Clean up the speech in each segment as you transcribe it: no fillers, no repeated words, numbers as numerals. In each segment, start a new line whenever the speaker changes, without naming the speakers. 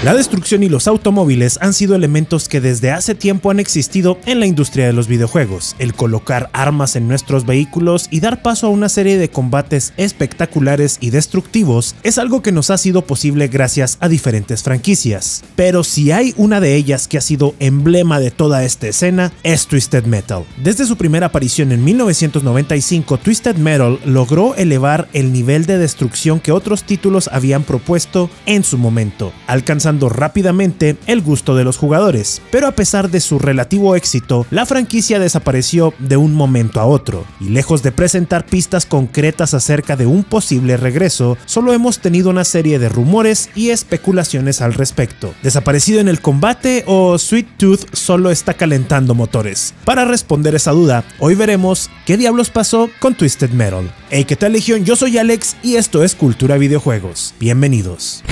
La destrucción y los automóviles han sido elementos que desde hace tiempo han existido en la industria de los videojuegos. El colocar armas en nuestros vehículos y dar paso a una serie de combates espectaculares y destructivos es algo que nos ha sido posible gracias a diferentes franquicias. Pero si hay una de ellas que ha sido emblema de toda esta escena, es Twisted Metal. Desde su primera aparición en 1995, Twisted Metal logró elevar el nivel de destrucción que otros títulos habían propuesto en su momento, alcanzando rápidamente el gusto de los jugadores. Pero a pesar de su relativo éxito, la franquicia desapareció de un momento a otro, y lejos de presentar pistas concretas acerca de un posible regreso, solo hemos tenido una serie de rumores y especulaciones al respecto. ¿Desaparecido en el combate o Sweet Tooth solo está calentando motores? Para responder esa duda, hoy veremos qué diablos pasó con Twisted Metal. Hey, ¿qué tal, Legión? Yo soy Alex y esto es Cultura Videojuegos. Bienvenidos.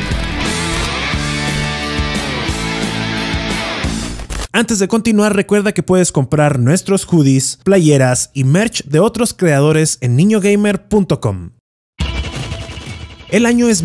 Antes de continuar, recuerda que puedes comprar nuestros hoodies, playeras y merch de otros creadores en niñogamer.com. El año es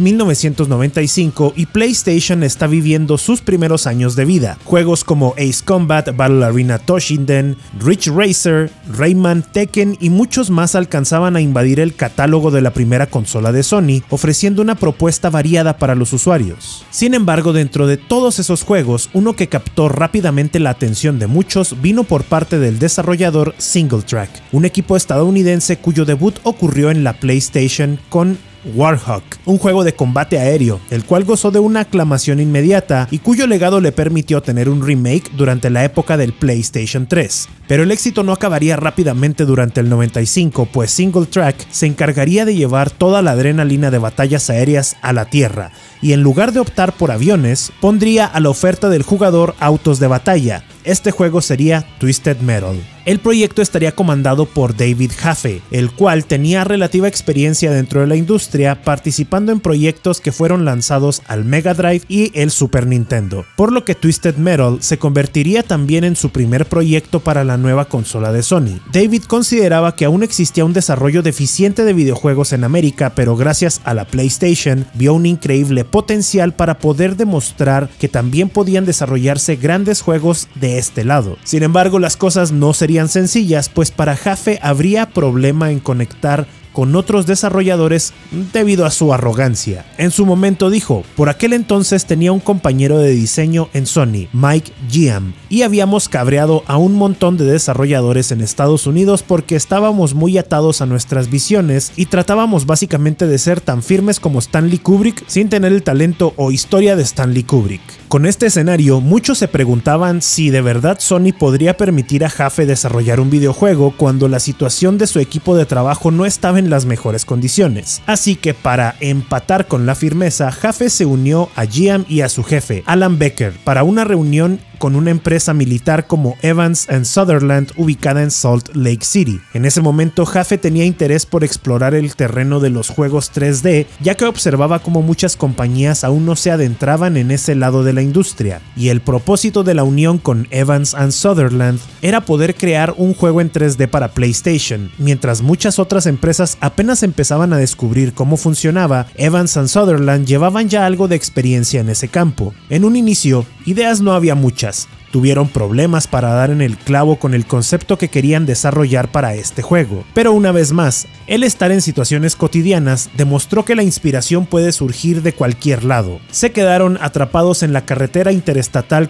1995 y PlayStation está viviendo sus primeros años de vida. Juegos como Ace Combat, Battle Arena Toshinden, Ridge Racer, Rayman, Tekken y muchos más alcanzaban a invadir el catálogo de la primera consola de Sony, ofreciendo una propuesta variada para los usuarios. Sin embargo, dentro de todos esos juegos, uno que captó rápidamente la atención de muchos vino por parte del desarrollador SingleTrack, un equipo estadounidense cuyo debut ocurrió en la PlayStation con Warhawk, un juego de combate aéreo, el cual gozó de una aclamación inmediata y cuyo legado le permitió tener un remake durante la época del PlayStation 3. Pero el éxito no acabaría rápidamente durante el 95, pues SingleTrack se encargaría de llevar toda la adrenalina de batallas aéreas a la tierra, y en lugar de optar por aviones, pondría a la oferta del jugador autos de batalla. Este juego sería Twisted Metal. El proyecto estaría comandado por David Jaffe, el cual tenía relativa experiencia dentro de la industria, participando en proyectos que fueron lanzados al Mega Drive y el Super Nintendo, por lo que Twisted Metal se convertiría también en su primer proyecto para la nueva consola de Sony. David consideraba que aún existía un desarrollo deficiente de videojuegos en América, pero gracias a la PlayStation vio un increíble potencial para poder demostrar que también podían desarrollarse grandes juegos de este lado. Sin embargo, las cosas no serían sencillas, pues para Jaffe habría problema en conectar con otros desarrolladores debido a su arrogancia. En su momento dijo: por aquel entonces tenía un compañero de diseño en Sony, Mike Giam, y habíamos cabreado a un montón de desarrolladores en Estados Unidos porque estábamos muy atados a nuestras visiones y tratábamos básicamente de ser tan firmes como Stanley Kubrick sin tener el talento o historia de Stanley Kubrick. Con este escenario, muchos se preguntaban si de verdad Sony podría permitir a Jaffe desarrollar un videojuego cuando la situación de su equipo de trabajo no estaba en las mejores condiciones. Así que para empatar con la firmeza, Jaffe se unió a Giam y a su jefe, Alan Becker, para una reunión con una empresa militar como Evans & Sutherland ubicada en Salt Lake City. En ese momento, Jaffe tenía interés por explorar el terreno de los juegos 3D, ya que observaba como muchas compañías aún no se adentraban en ese lado de la industria, y el propósito de la unión con Evans & Sutherland era poder crear un juego en 3D para PlayStation. Mientras muchas otras empresas apenas empezaban a descubrir cómo funcionaba, Evans & Sutherland llevaban ya algo de experiencia en ese campo. En un inicio, ideas no había muchas. Tuvieron problemas para dar en el clavo con el concepto que querían desarrollar para este juego. Pero una vez más, el estar en situaciones cotidianas demostró que la inspiración puede surgir de cualquier lado. Se quedaron atrapados en la carretera interestatal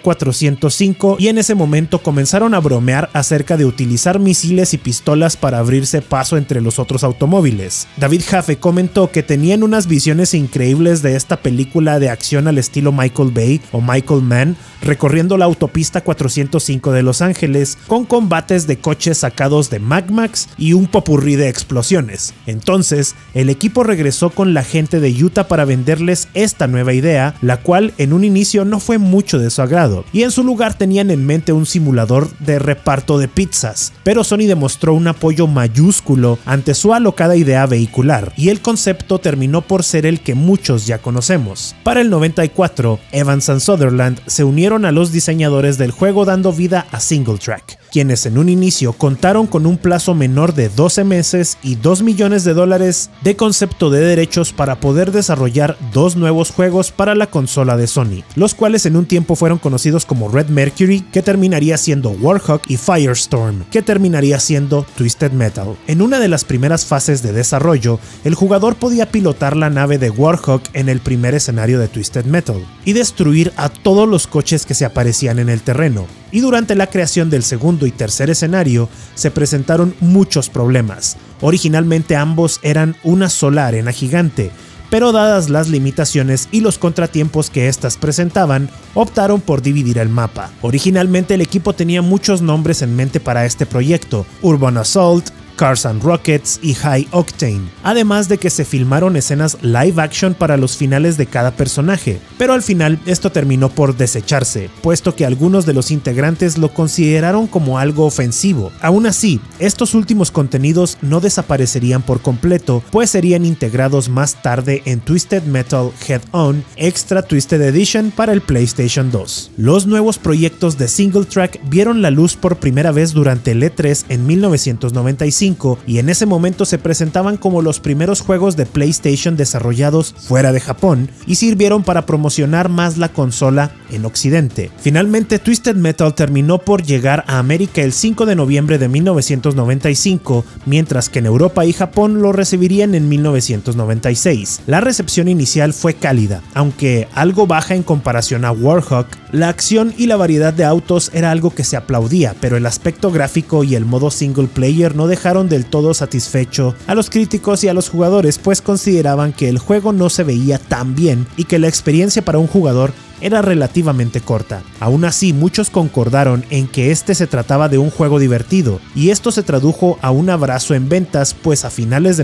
405 y en ese momento comenzaron a bromear acerca de utilizar misiles y pistolas para abrirse paso entre los otros automóviles. David Jaffe comentó que tenían unas visiones increíbles de esta película de acción al estilo Michael Bay o Michael Mann, recorriendo la autopista 405 de Los Ángeles con combates de coches sacados de Mad Max y un popurrí de explosiones. Entonces, el equipo regresó con la gente de Utah para venderles esta nueva idea, la cual en un inicio no fue mucho de su agrado, y en su lugar tenían en mente un simulador de reparto de pizzas, pero Sony demostró un apoyo mayúsculo ante su alocada idea vehicular, y el concepto terminó por ser el que muchos ya conocemos. Para el 94, Evans & Sutherland se unieron a los diseñadores del juego dando vida a SingleTrack, quienes en un inicio contaron con un plazo menor de 12 meses y $2 millones de concepto de derechos para poder desarrollar dos nuevos juegos para la consola de Sony, los cuales en un tiempo fueron conocidos como Red Mercury, que terminaría siendo Warhawk, y Firestorm, que terminaría siendo Twisted Metal. En una de las primeras fases de desarrollo, el jugador podía pilotar la nave de Warhawk en el primer escenario de Twisted Metal y destruir a todos los coches que se aparecían en el terreno. Y durante la creación del segundo y tercer escenario se presentaron muchos problemas. Originalmente ambos eran una sola arena gigante, pero dadas las limitaciones y los contratiempos que éstas presentaban, optaron por dividir el mapa. Originalmente el equipo tenía muchos nombres en mente para este proyecto: Urban Assault, Cars and Rockets y High Octane, además de que se filmaron escenas live action para los finales de cada personaje, pero al final esto terminó por desecharse, puesto que algunos de los integrantes lo consideraron como algo ofensivo. Aún así, estos últimos contenidos no desaparecerían por completo, pues serían integrados más tarde en Twisted Metal Head-On Extra Twisted Edition para el PlayStation 2. Los nuevos proyectos de single track vieron la luz por primera vez durante el E3 en 1995, y en ese momento se presentaban como los primeros juegos de PlayStation desarrollados fuera de Japón y sirvieron para promocionar más la consola en Occidente. Finalmente, Twisted Metal terminó por llegar a América el 5 de noviembre de 1995, mientras que en Europa y Japón lo recibirían en 1996. La recepción inicial fue cálida, aunque algo baja en comparación a Warhawk. La acción y la variedad de autos era algo que se aplaudía, pero el aspecto gráfico y el modo single player no dejaron del todo satisfecho a los críticos y a los jugadores, pues consideraban que el juego no se veía tan bien y que la experiencia para un jugador era relativamente corta. Aún así, muchos concordaron en que este se trataba de un juego divertido, y esto se tradujo a un abrazo en ventas, pues a finales de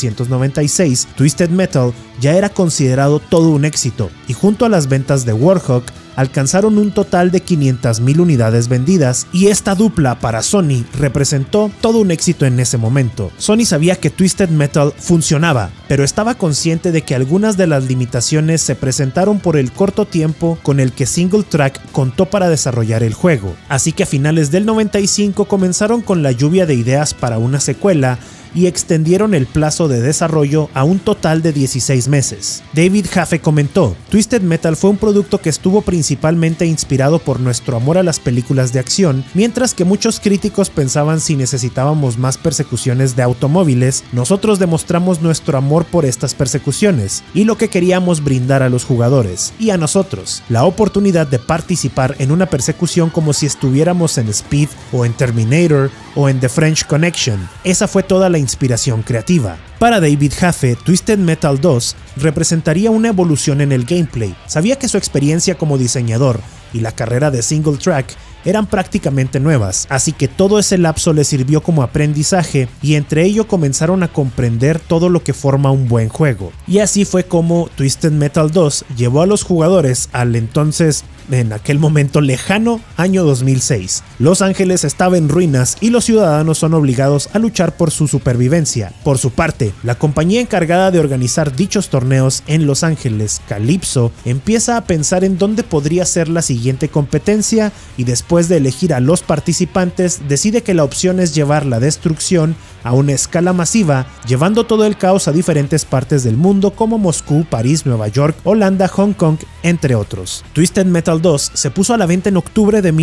1996, Twisted Metal ya era considerado todo un éxito, y junto a las ventas de Warhawk, alcanzaron un total de 500,000 unidades vendidas, y esta dupla para Sony representó todo un éxito en ese momento. Sony sabía que Twisted Metal funcionaba, pero estaba consciente de que algunas de las limitaciones se presentaron por el corto tiempo con el que Single Track contó para desarrollar el juego, así que a finales del 95 comenzaron con la lluvia de ideas para una secuela y extendieron el plazo de desarrollo a un total de 16 meses. David Jaffe comentó: Twisted Metal fue un producto que estuvo principalmente inspirado por nuestro amor a las películas de acción, mientras que muchos críticos pensaban si necesitábamos más persecuciones de automóviles, nosotros demostramos nuestro amor por estas persecuciones y lo que queríamos brindar a los jugadores y a nosotros, la oportunidad de participar en una persecución como si estuviéramos en Speed o en Terminator o en The French Connection. Esa fue toda la inspiración creativa. Para David Jaffe, Twisted Metal 2 representaría una evolución en el gameplay. Sabía que su experiencia como diseñador y la carrera de single track eran prácticamente nuevas, así que todo ese lapso le sirvió como aprendizaje y entre ello comenzaron a comprender todo lo que forma un buen juego. Y así fue como Twisted Metal 2 llevó a los jugadores al entonces, en aquel momento lejano, año 2006. Los Ángeles estaba en ruinas y los ciudadanos son obligados a luchar por su supervivencia. Por su parte, la compañía encargada de organizar dichos torneos en Los Ángeles, Calypso, empieza a pensar en dónde podría ser la siguiente competencia y después de elegir a los participantes decide que la opción es llevar la destrucción a una escala masiva, llevando todo el caos a diferentes partes del mundo como Moscú, París, Nueva York, Holanda, Hong Kong, entre otros. Twisted Metal 2 se puso a la venta en octubre de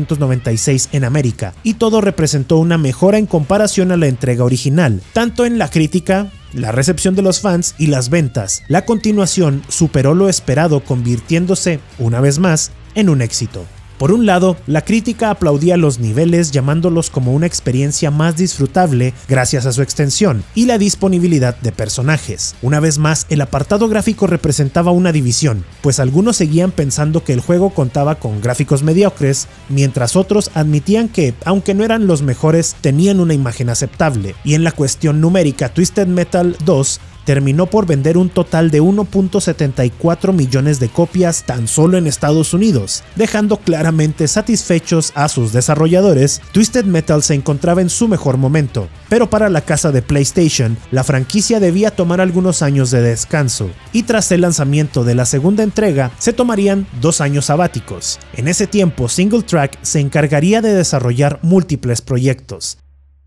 1996 en América y todo representó una mejora en comparación a la entrega original, tanto en la crítica, la recepción de los fans y las ventas. La continuación superó lo esperado, convirtiéndose, una vez más, en un éxito. Por un lado, la crítica aplaudía los niveles llamándolos como una experiencia más disfrutable gracias a su extensión y la disponibilidad de personajes. Una vez más, el apartado gráfico representaba una división, pues algunos seguían pensando que el juego contaba con gráficos mediocres, mientras otros admitían que, aunque no eran los mejores, tenían una imagen aceptable. Y en la cuestión numérica, Twisted Metal 2 terminó por vender un total de 1.74 millones de copias tan solo en Estados Unidos, dejando claramente satisfechos a sus desarrolladores. Twisted Metal se encontraba en su mejor momento, pero para la casa de PlayStation, la franquicia debía tomar algunos años de descanso, y tras el lanzamiento de la segunda entrega, se tomarían 2 años sabáticos. En ese tiempo, SingleTrack se encargaría de desarrollar múltiples proyectos.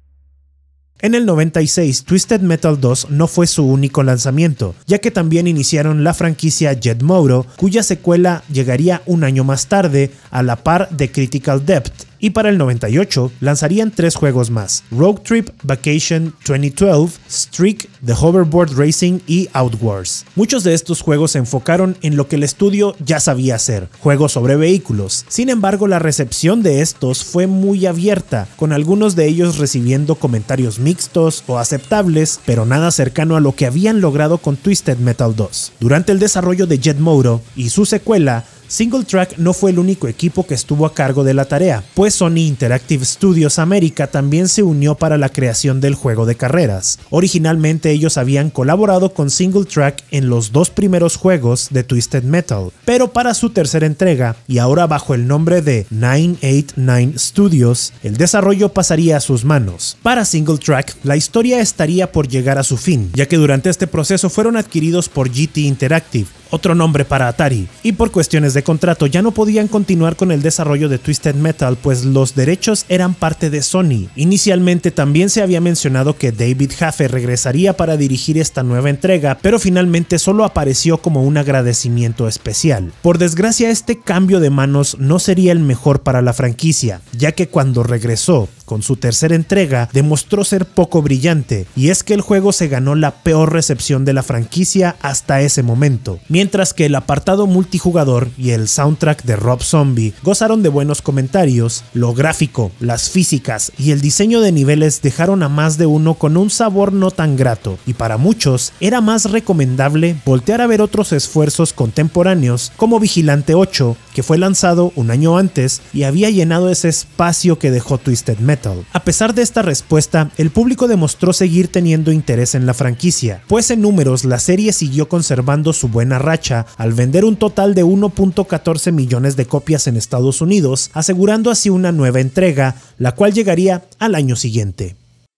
En el 96, Twisted Metal 2 no fue su único lanzamiento, ya que también iniciaron la franquicia Jet Moto, cuya secuela llegaría un año más tarde, a la par de Critical Depth. Y para el 98 lanzarían 3 juegos más: Road Trip Vacation 2012, Streak, The Hoverboard Racing y Outwars. Muchos de estos juegos se enfocaron en lo que el estudio ya sabía hacer, juegos sobre vehículos. Sin embargo, la recepción de estos fue muy abierta, con algunos de ellos recibiendo comentarios mixtos o aceptables, pero nada cercano a lo que habían logrado con Twisted Metal 2. Durante el desarrollo de Jet Moto y su secuela, SingleTrack no fue el único equipo que estuvo a cargo de la tarea, pues Sony Interactive Studios America también se unió para la creación del juego de carreras. Originalmente ellos habían colaborado con SingleTrack en los 2 primeros juegos de Twisted Metal, pero para su tercera entrega, y ahora bajo el nombre de 989 Studios, el desarrollo pasaría a sus manos. Para SingleTrack, la historia estaría por llegar a su fin, ya que durante este proceso fueron adquiridos por GT Interactive, otro nombre para Atari, y por cuestiones de contrato ya no podían continuar con el desarrollo de Twisted Metal, pues los derechos eran parte de Sony. Inicialmente también se había mencionado que David Jaffe regresaría para dirigir esta nueva entrega, pero finalmente solo apareció como un agradecimiento especial. Por desgracia, este cambio de manos no sería el mejor para la franquicia, ya que cuando regresó con su tercera entrega demostró ser poco brillante, y es que el juego se ganó la peor recepción de la franquicia hasta ese momento, mientras que el apartado multijugador y el soundtrack de Rob Zombie gozaron de buenos comentarios. Lo gráfico, las físicas y el diseño de niveles dejaron a más de uno con un sabor no tan grato, y para muchos era más recomendable voltear a ver otros esfuerzos contemporáneos como Vigilante 8, que fue lanzado un año antes y había llenado ese espacio que dejó Twisted Metal. A pesar de esta respuesta, el público demostró seguir teniendo interés en la franquicia, pues en números la serie siguió conservando su buena racha al vender un total de 1.14 millones de copias en Estados Unidos, asegurando así una nueva entrega, la cual llegaría al año siguiente.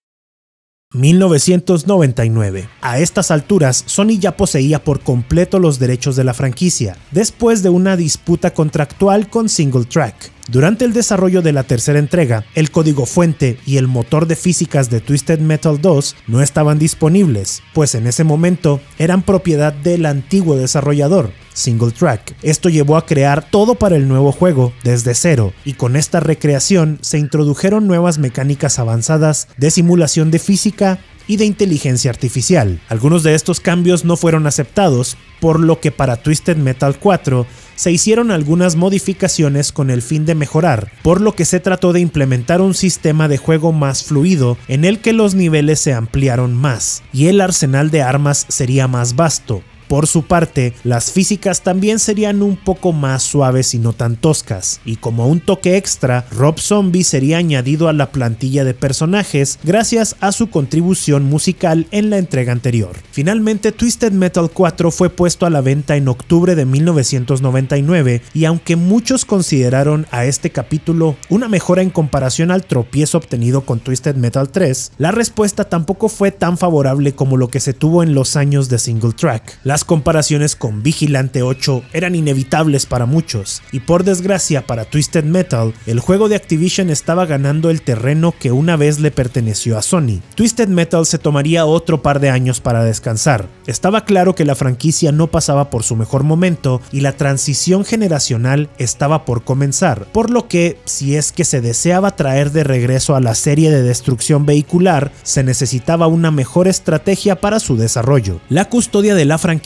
1999. A estas alturas, Sony ya poseía por completo los derechos de la franquicia, después de una disputa contractual con SingleTrack. Durante el desarrollo de la tercera entrega, el código fuente y el motor de físicas de Twisted Metal 2 no estaban disponibles, pues en ese momento eran propiedad del antiguo desarrollador, SingleTrack. Esto llevó a crear todo para el nuevo juego desde cero, y con esta recreación se introdujeron nuevas mecánicas avanzadas de simulación de física y de inteligencia artificial. Algunos de estos cambios no fueron aceptados, por lo que para Twisted Metal 4 se hicieron algunas modificaciones con el fin de mejorar, por lo que se trató de implementar un sistema de juego más fluido en el que los niveles se ampliaron más y el arsenal de armas sería más vasto. Por su parte, las físicas también serían un poco más suaves y no tan toscas, y como un toque extra, Rob Zombie sería añadido a la plantilla de personajes gracias a su contribución musical en la entrega anterior. Finalmente, Twisted Metal 4 fue puesto a la venta en octubre de 1999, y aunque muchos consideraron a este capítulo una mejora en comparación al tropiezo obtenido con Twisted Metal 3, la respuesta tampoco fue tan favorable como lo que se tuvo en los años de SingleTrack. Las comparaciones con Vigilante 8 eran inevitables para muchos, y por desgracia para Twisted Metal, el juego de Activision estaba ganando el terreno que una vez le perteneció a Sony. Twisted Metal se tomaría otro par de años para descansar. Estaba claro que la franquicia no pasaba por su mejor momento y la transición generacional estaba por comenzar, por lo que, si es que se deseaba traer de regreso a la serie de destrucción vehicular, se necesitaba una mejor estrategia para su desarrollo. La custodia de la franquicia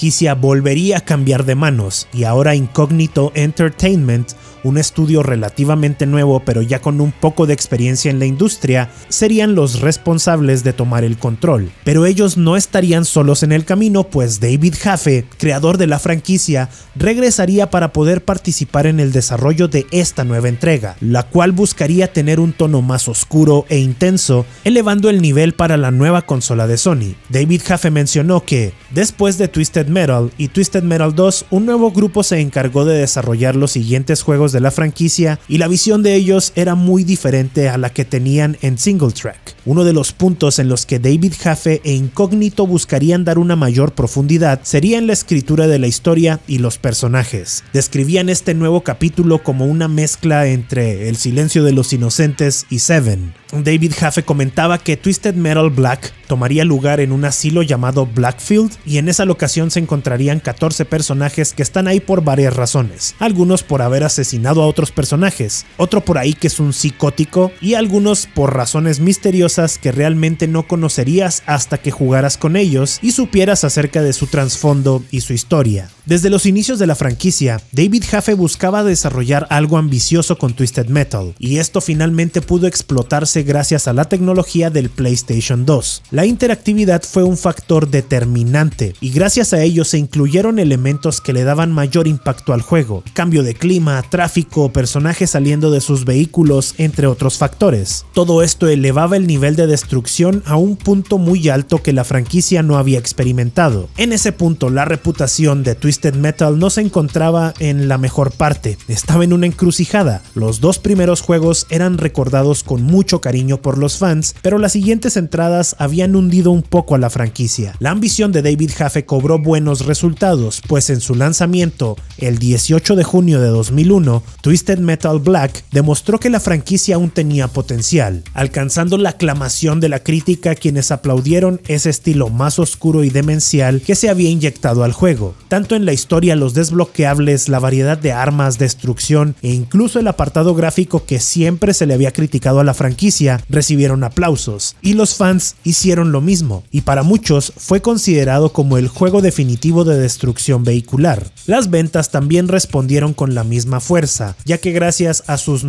franquicia volvería a cambiar de manos y ahora Incognito Entertainment, un estudio relativamente nuevo pero ya con un poco de experiencia en la industria, serían los responsables de tomar el control. Pero ellos no estarían solos en el camino, pues David Jaffe, creador de la franquicia, regresaría para poder participar en el desarrollo de esta nueva entrega, la cual buscaría tener un tono más oscuro e intenso, elevando el nivel para la nueva consola de Sony. David Jaffe mencionó que, después de Twisted Metal y Twisted Metal 2, un nuevo grupo se encargó de desarrollar los siguientes juegos de la franquicia y la visión de ellos era muy diferente a la que tenían en Single Track. Uno de los puntos en los que David Jaffe e Incognito buscarían dar una mayor profundidad sería en la escritura de la historia y los personajes. Describían este nuevo capítulo como una mezcla entre El silencio de los inocentes y Seven. David Jaffe comentaba que Twisted Metal Black tomaría lugar en un asilo llamado Blackfield y en esa locación se encontrarían 14 personajes que están ahí por varias razones, algunos por haber asesinado a otros personajes, otro por ahí que es un psicótico y algunos por razones misteriosas que realmente no conocerías hasta que jugaras con ellos y supieras acerca de su trasfondo y su historia. Desde los inicios de la franquicia, David Jaffe buscaba desarrollar algo ambicioso con Twisted Metal y esto finalmente pudo explotarse gracias a la tecnología del PlayStation 2. La interactividad fue un factor determinante y gracias a ello se incluyeron elementos que le daban mayor impacto al juego, cambio de clima, tráfico, personajes saliendo de sus vehículos, entre otros factores. Todo esto elevaba el nivel de destrucción a un punto muy alto que la franquicia no había experimentado. En ese punto, la reputación de Twisted Metal no se encontraba en la mejor parte, estaba en una encrucijada. Los dos primeros juegos eran recordados con mucho cariño por los fans, pero las siguientes entradas habían hundido un poco a la franquicia. La ambición de David Jaffe cobró buenos resultados, pues en su lanzamiento, el 18 de junio de 2001, Twisted Metal Black demostró que la franquicia aún tenía potencial, alcanzando la aclamación de la crítica, quienes aplaudieron ese estilo más oscuro y demencial que se había inyectado al juego. Tanto en la historia, los desbloqueables, la variedad de armas, destrucción e incluso el apartado gráfico que siempre se le había criticado a la franquicia, recibieron aplausos, y los fans hicieron lo mismo, y para muchos fue considerado como el juego definitivo de destrucción vehicular. Las ventas también respondieron con la misma fuerza, ya que gracias a sus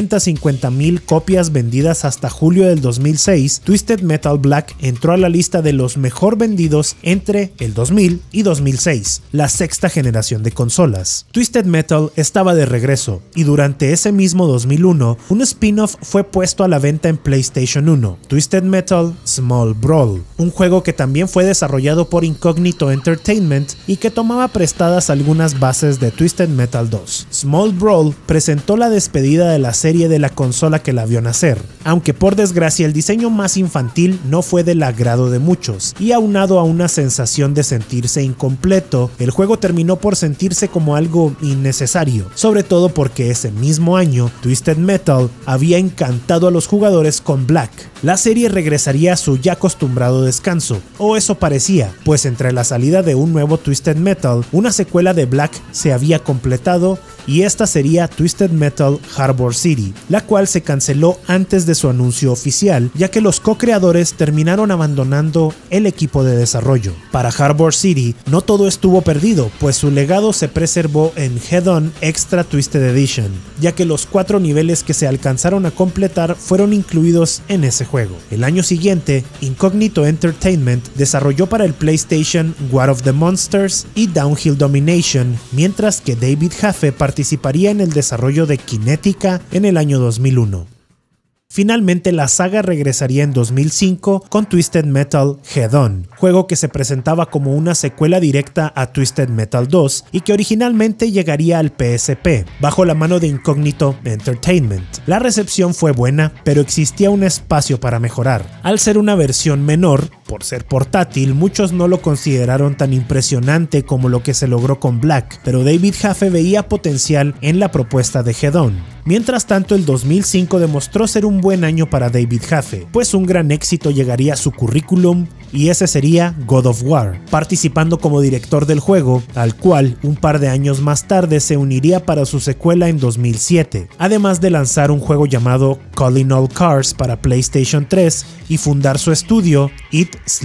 950,000 copias vendidas hasta julio del 2006, Twisted Metal Black entró a la lista de los mejor vendidos entre el 2000 y 2006, la sexta generación de consolas. Twisted Metal estaba de regreso, y durante ese mismo 2001, un spin-off fue puesto a la venta en PlayStation 1, Twisted Metal Small Brawl, un juego que también fue desarrollado por Incognito Entertainment y que tomaba prestadas algunas bases de Twisted Metal 2. Small Brawl presentó la despedida de la serie de la consola que la vio nacer, aunque por desgracia el diseño más infantil no fue del agrado de muchos, y aunado a una sensación de sentirse incompleto, el juego terminó por sentirse como algo innecesario, sobre todo porque ese mismo año Twisted Metal había encantado a los jugadores con Black. La serie regresaría a su ya acostumbrado descanso, o eso parecía, pues entre la salida de un nuevo Twisted Metal, una secuela de Black se había completado y esta sería Twisted Metal Harbor City, la cual se canceló antes de su anuncio oficial, ya que los co-creadores terminaron abandonando el equipo de desarrollo. Para Harbor City, no todo estuvo perdido, pues su legado se preservó en Head On Extra Twisted Edition, ya que los 4 niveles que se alcanzaron a completar fueron incluidos en ese juego. El año siguiente, Incognito Entertainment desarrolló para el PlayStation War of the Monsters y Downhill Domination, mientras que David Jaffe participaría en el desarrollo de Kinetica en el año 2001. Finalmente, la saga regresaría en 2005 con Twisted Metal Head On, juego que se presentaba como una secuela directa a Twisted Metal 2 y que originalmente llegaría al PSP, bajo la mano de Incognito Entertainment. La recepción fue buena, pero existía un espacio para mejorar. Al ser una versión menor, por ser portátil, muchos no lo consideraron tan impresionante como lo que se logró con Black, pero David Jaffe veía potencial en la propuesta de Head On. Mientras tanto, el 2005 demostró ser un buen año para David Jaffe, pues un gran éxito llegaría a su currículum y ese sería God of War, participando como director del juego, al cual un par de años más tarde se uniría para su secuela en 2007, además de lanzar un juego llamado Calling All Cars para PlayStation 3 y fundar su estudio Eat, Sleep,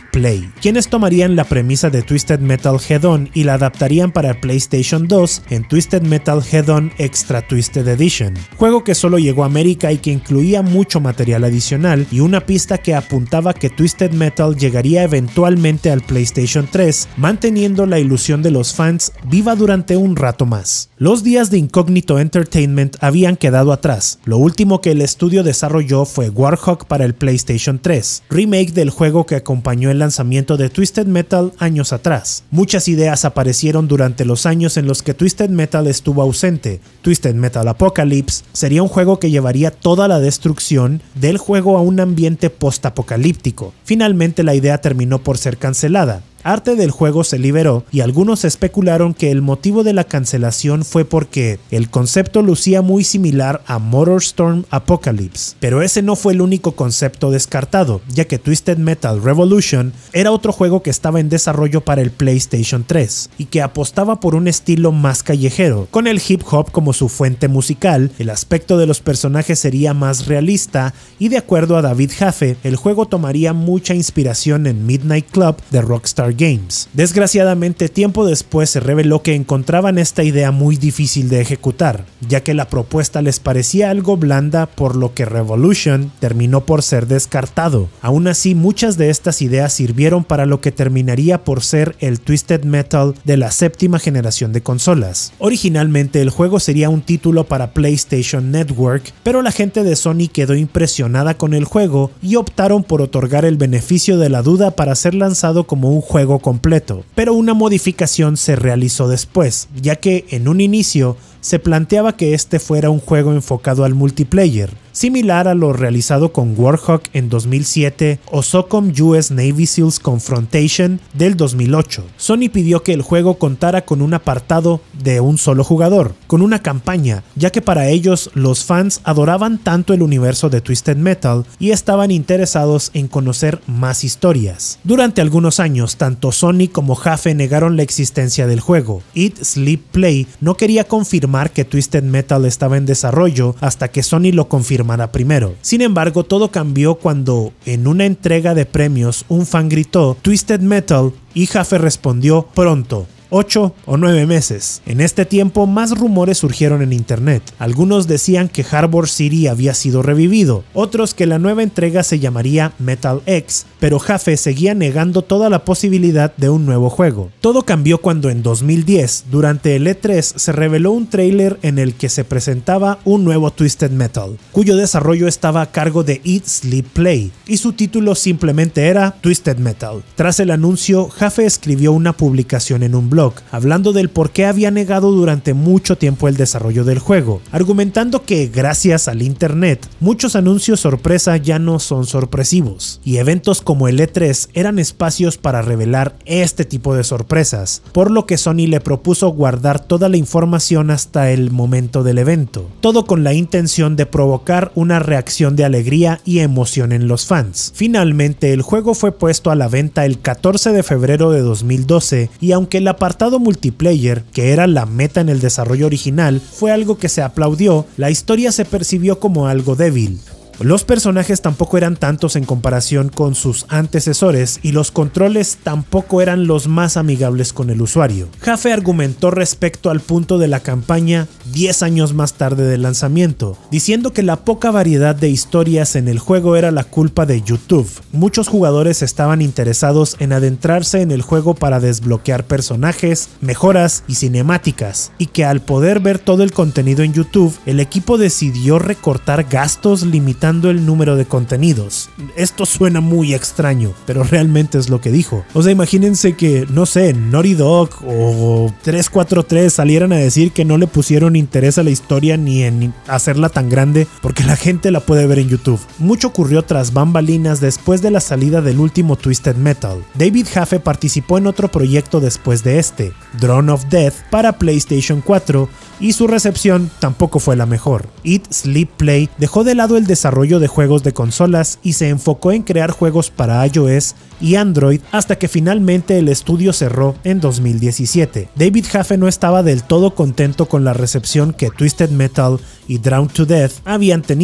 Play, quienes tomarían la premisa de Twisted Metal Head-On y la adaptarían para el PlayStation 2 en Twisted Metal Head-On Extra Twisted Edition, juego que solo llegó a América y que incluía mucho material adicional y una pista que apuntaba que Twisted Metal llegaría eventualmente al PlayStation 3, manteniendo la ilusión de los fans viva durante un rato más. Los días de Incognito Entertainment habían quedado atrás. Lo último que el estudio desarrolló fue Warhawk para el PlayStation 3, remake del juego que acompañó el lanzamiento de Twisted Metal años atrás. Muchas ideas aparecieron durante los años en los que Twisted Metal estuvo ausente. Twisted Metal Apocalypse sería un juego que llevaría toda la destrucción del juego a un ambiente post-apocalíptico. Finalmente la idea terminó por ser cancelada. Arte del juego se liberó y algunos especularon que el motivo de la cancelación fue porque el concepto lucía muy similar a MotorStorm Apocalypse, pero ese no fue el único concepto descartado, ya que Twisted Metal Revolution era otro juego que estaba en desarrollo para el PlayStation 3 y que apostaba por un estilo más callejero, con el hip hop como su fuente musical. El aspecto de los personajes sería más realista y, de acuerdo a David Jaffe, el juego tomaría mucha inspiración en Midnight Club de Rockstar Games. Desgraciadamente, tiempo después se reveló que encontraban esta idea muy difícil de ejecutar, ya que la propuesta les parecía algo blanda, por lo que Revolution terminó por ser descartado. Aún así, muchas de estas ideas sirvieron para lo que terminaría por ser el Twisted Metal de la séptima generación de consolas. Originalmente el juego sería un título para PlayStation Network, pero la gente de Sony quedó impresionada con el juego y optaron por otorgar el beneficio de la duda para ser lanzado como un juego completo, pero una modificación se realizó después, ya que en un inicio se planteaba que este fuera un juego enfocado al multiplayer, similar a lo realizado con Warhawk en 2007 o SOCOM US Navy SEALs Confrontation del 2008. Sony pidió que el juego contara con un apartado de un solo jugador, con una campaña, ya que para ellos los fans adoraban tanto el universo de Twisted Metal y estaban interesados en conocer más historias. Durante algunos años, tanto Sony como Jaffe negaron la existencia del juego. Eat, Sleep, Play no quería confirmar que Twisted Metal estaba en desarrollo hasta que Sony lo confirmara primero. Sin embargo, todo cambió cuando en una entrega de premios un fan gritó "Twisted Metal" y Jaffe respondió "pronto". 8 o 9 meses. En este tiempo más rumores surgieron en internet. Algunos decían que Harbor City había sido revivido, otros que la nueva entrega se llamaría Metal X, pero Jaffe seguía negando toda la posibilidad de un nuevo juego. Todo cambió cuando en 2010, durante el E3, se reveló un tráiler en el que se presentaba un nuevo Twisted Metal, cuyo desarrollo estaba a cargo de Eat, Sleep, Play, y su título simplemente era Twisted Metal. Tras el anuncio, Jaffe escribió una publicación en un blog hablando del por qué había negado durante mucho tiempo el desarrollo del juego, argumentando que gracias al internet muchos anuncios sorpresa ya no son sorpresivos y eventos como el E3 eran espacios para revelar este tipo de sorpresas, por lo que Sony le propuso guardar toda la información hasta el momento del evento, todo con la intención de provocar una reacción de alegría y emoción en los fans. Finalmente el juego fue puesto a la venta el 14 de febrero de 2012 y aunque el apartado multiplayer, que era la meta en el desarrollo original, fue algo que se aplaudió, la historia se percibió como algo débil. Los personajes tampoco eran tantos en comparación con sus antecesores y los controles tampoco eran los más amigables con el usuario. Jaffe argumentó respecto al punto de la campaña 10 años más tarde del lanzamiento, diciendo que la poca variedad de historias en el juego era la culpa de YouTube. Muchos jugadores estaban interesados en adentrarse en el juego para desbloquear personajes, mejoras y cinemáticas, y que al poder ver todo el contenido en YouTube, el equipo decidió recortar gastos limitando el número de contenidos. Esto suena muy extraño, pero realmente es lo que dijo. O sea, imagínense que, no sé, Naughty Dog o 343 salieran a decir que no le pusieron interés a la historia ni en hacerla tan grande porque la gente la puede ver en YouTube. Mucho ocurrió tras bambalinas después de la salida del último Twisted Metal. David Jaffe participó en otro proyecto después de este, Drone of Death, para PlayStation 4, y su recepción tampoco fue la mejor. Eat, Sleep, Play dejó de lado el desarrollo de juegos de consolas y se enfocó en crear juegos para iOS y Android hasta que finalmente el estudio cerró en 2017. David Jaffe no estaba del todo contento con la recepción que Twisted Metal y Drown to Death habían tenido.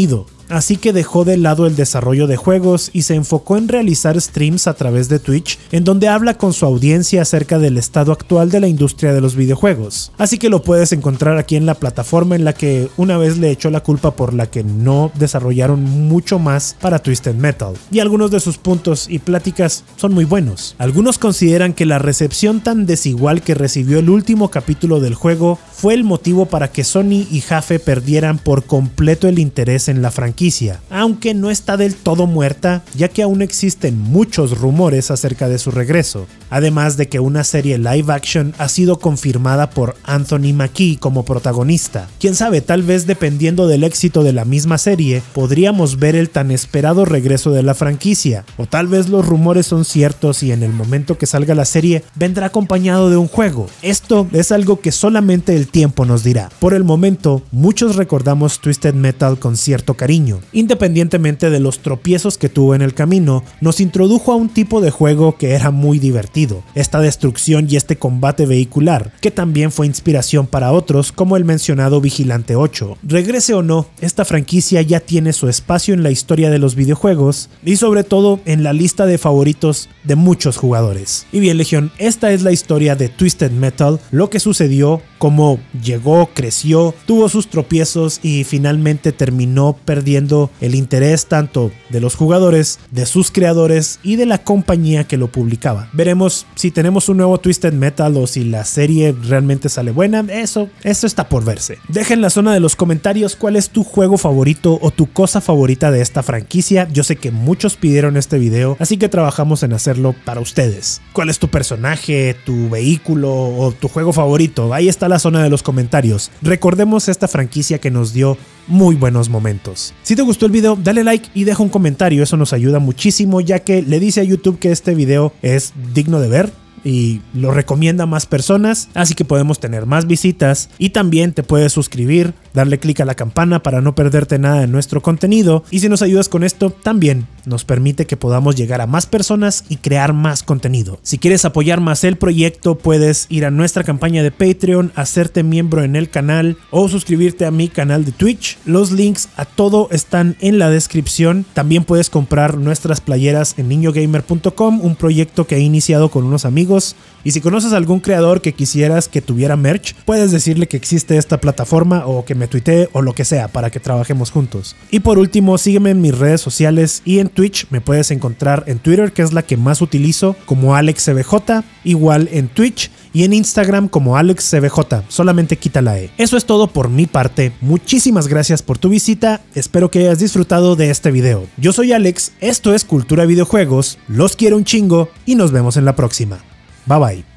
así que dejó de lado el desarrollo de juegos y se enfocó en realizar streams a través de Twitch, en donde habla con su audiencia acerca del estado actual de la industria de los videojuegos. Así que lo puedes encontrar aquí en la plataforma en la que una vez le echó la culpa por la que no desarrollaron mucho más para Twisted Metal, y algunos de sus puntos y pláticas son muy buenos. Algunos consideran que la recepción tan desigual que recibió el último capítulo del juego fue el motivo para que Sony y Jafe perdieran por completo el interés en la franquicia, aunque no está del todo muerta, ya que aún existen muchos rumores acerca de su regreso, además de que una serie live action ha sido confirmada por Anthony Mackie como protagonista. Quién sabe, tal vez dependiendo del éxito de la misma serie, podríamos ver el tan esperado regreso de la franquicia, o tal vez los rumores son ciertos y en el momento que salga la serie vendrá acompañado de un juego. Esto es algo que solamente el tiempo nos dirá. Por el momento, muchos recordamos Twisted Metal con cierto cariño. Independientemente de los tropiezos que tuvo en el camino, nos introdujo a un tipo de juego que era muy divertido, esta destrucción y este combate vehicular, que también fue inspiración para otros como el mencionado Vigilante 8. Regrese o no, esta franquicia ya tiene su espacio en la historia de los videojuegos y sobre todo en la lista de favoritos de muchos jugadores. Y bien, Legión, esta es la historia de Twisted Metal, lo que sucedió, cómo llegó, creció, tuvo sus tropiezos y finalmente terminó perdiendo el interés tanto de los jugadores, de sus creadores y de la compañía que lo publicaba. Veremos si tenemos un nuevo Twisted Metal o si la serie realmente sale buena, eso está por verse. Deja en la zona de los comentarios cuál es tu juego favorito o tu cosa favorita de esta franquicia. Yo sé que muchos pidieron este video, así que trabajamos en hacerlo para ustedes. ¿Cuál es tu personaje, tu vehículo o tu juego favorito? Ahí está la zona de los comentarios. Recordemos esta franquicia que nos dio muy buenos momentos. Si te gustó el video, dale like y deja un comentario, eso nos ayuda muchísimo, ya que le dice a YouTube que este video es digno de ver y lo recomienda a más personas, así que podemos tener más visitas. Y también te puedes suscribir, darle clic a la campana para no perderte nada de nuestro contenido, y si nos ayudas con esto también nos permite que podamos llegar a más personas y crear más contenido. Si quieres apoyar más el proyecto, puedes ir a nuestra campaña de Patreon, hacerte miembro en el canal o suscribirte a mi canal de Twitch. Los links a todo están en la descripción. También puedes comprar nuestras playeras en niñogamer.com, un proyecto que he iniciado con unos amigos. Y si conoces a algún creador que quisieras que tuviera merch, puedes decirle que existe esta plataforma o que me tuitee o lo que sea para que trabajemos juntos. Y por último, sígueme en mis redes sociales y en Twitch me puedes encontrar en Twitter, que es la que más utilizo, como AlexCBJ, igual en Twitch, y en Instagram como AlexCBJ, solamente quita la E. Eso es todo por mi parte, muchísimas gracias por tu visita, espero que hayas disfrutado de este video. Yo soy Alex, esto es Cultura Videojuegos, los quiero un chingo y nos vemos en la próxima. Bye bye.